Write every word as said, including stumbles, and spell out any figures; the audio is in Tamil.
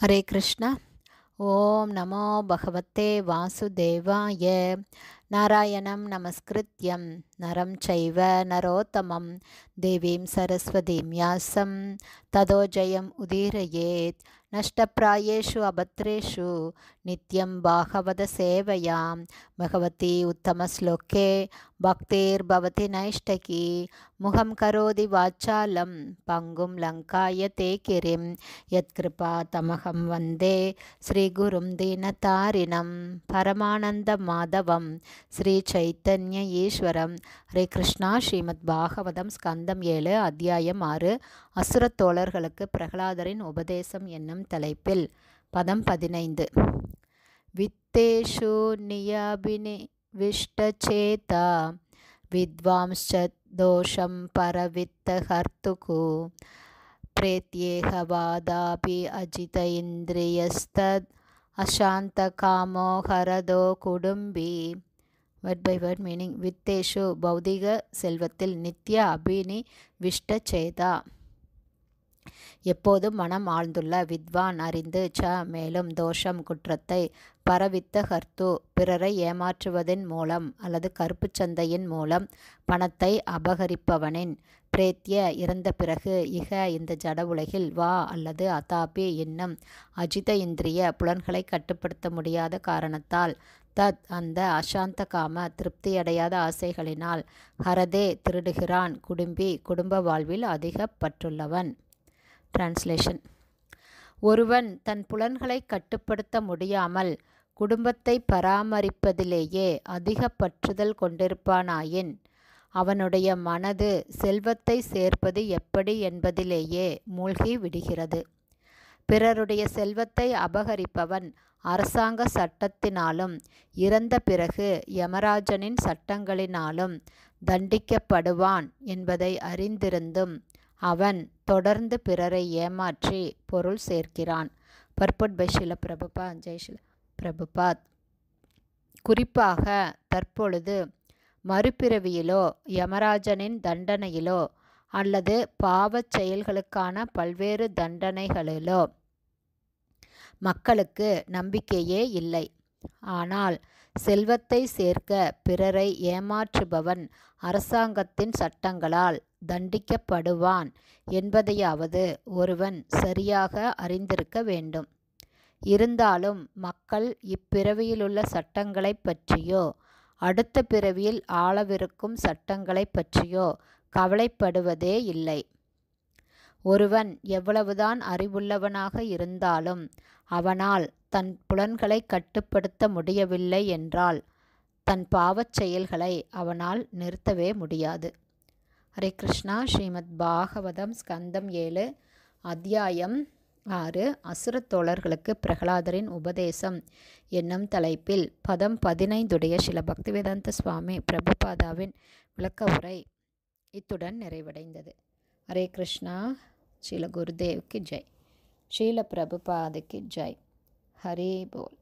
ஹரே கிருஷ்ணா. ஓம் நமோ பகவத்தே வாசுதேவாய. நாராயணம் நமஸ்கிருத்யம் நரம் சைவ நரோத்தமம் தேவீம் சரஸ்வதீம் யாசம் ததோ ஜெயம் உதீரயேத். நஷ்டப்ராயேஷு அபத்ரேஷு நித்யம் பாகவத சேவையாம் பகவதி உத்தமஸ்லோகே பக்திர் பவதி நைஷ்டகி. முகம் கரோதி வாச்சாலம் பங்கும் லங்காய தேகிரிம் யத்கிருபா தமகம் வந்தே ஸ்ரீகுரும் தீனதாரிணம் பரமானந்த மாதவம் ஸ்ரீ சைத்தன்ய ஈஸ்வரம். ஹரே கிருஷ்ணா. ஸ்ரீமத் பாகவதம் ஸ்கந்தம் ஏழு அத்தியாயம் ஆறு அசுரத் தோழர்களுக்கு பிரகலாதரின் உபதேசம் என்னும் தலைப்பில் பதம் பதினைந்து. வித்தேஷு நியாபினிவிஷ்டசேதா வித்வாம்ஸ்ச தோஷம் பரவித்தஹர்த்துகு பிரேத்யேகவாதாபி அஜித இந்திரியஸ்தத் அசாந்த காமோ ஹரதோ குடும்பி. Word by word meaning. வித்தேஷு பௌதிக செல்வத்தில், நித்ய அபினி விஷ்ட சேதா எப்போதும் மனம் ஆழ்ந்துள்ள, வித்வான் அறிந்து, ச மேலும், தோஷம் குற்றத்தை, பரவித்த ஹர்த்து பிறரை ஏமாற்றுவதன் மூலம் அல்லது கருப்பு சந்தையின் மூலம் பணத்தை அபகரிப்பவனின், பிரேத்ய இறந்த பிறகு, இக இந்த ஜட உலகில், வா அல்லது அதாபி இன்னும், அஜித இந்திரிய புலன்களை கட்டுப்படுத்த முடியாத காரணத்தால், தத் அந்த, அசாந்த காம திருப்தியடையாத ஆசைகளினால், ஹரதே திருடுகிறான், குடும்பி குடும்ப வாழ்வில் அதிகப்பற்றுள்ளவன். டிரான்ஸ்லேஷன். ஒருவன் தன் புலன்களை கட்டுப்படுத்த முடியாமல் குடும்பத்தை பராமரிப்பதிலேயே அதிக பற்றுதல் கொண்டிருப்பானாயின், அவனுடைய மனது செல்வத்தை சேர்ப்பது எப்படி என்பதிலேயே மூழ்கி விடுகிறது. பிறருடைய செல்வத்தை அபகரிப்பவன் அரசாங்க சட்டத்தினாலும் இறந்த பிறகு யமராஜனின் சட்டங்களினாலும் தண்டிக்கப்படுவான் என்பதை அறிந்திருந்தும் அவன் தொடர்ந்து பிறரை ஏமாற்றி பொருள் சேர்க்கிறான். Purport by Srila Prabhupada. ஜெய் ஸ்ரீல பிரபுபாத். குறிப்பாக தற்பொழுது மறுபிறவியிலோ யமராஜனின் தண்டனையிலோ அல்லது பாவச் செயல்களுக்கான பல்வேறு தண்டனைகளிலோ மக்களுக்கு நம்பிக்கையே இல்லை. ஆனால் செல்வத்தை சேர்க்க பிறரை ஏமாற்றுபவன் அரசாங்கத்தின் சட்டங்களால் தண்டிக்கப்படுவான் என்பதையாவது ஒருவன் சரியாக அறிந்திருக்க வேண்டும். இருந்தாலும் மக்கள் இப்பிறவியிலுள்ள சட்டங்களை பற்றியோ அடுத்த பிறவியில் ஆளவிருக்கும் சட்டங்களை பற்றியோ கவலைப்படுவதே இல்லை. ஒருவன் எவ்வளவுதான் அறிவுள்ளவனாக இருந்தாலும் அவனால் தன் புலன்களை கட்டுப்படுத்த முடியவில்லை என்றால் தன் பாவச் செயல்களை அவனால் நிறுத்தவே முடியாது. ஹரே கிருஷ்ணா. ஸ்ரீமத் பாகவதம் ஸ்கந்தம் ஏழு அத்தியாயம் ஆறு அசுரத் தோழர்களுக்கு பிரகலாதரின் உபதேசம் என்னும் தலைப்பில் பதம் பதினைந்துடைய ஸ்ரீல பக்திவேதாந்த சுவாமி பிரபுபாதாவின் விளக்க உரை இத்துடன் நிறைவடைந்தது. ஹரே கிருஷ்ணா. ஸ்ரீல குருதேவ்க்கு ஜெய். ஸ்ரீல பிரபுபாதுக்கு ஜெய். ஹரி போல்.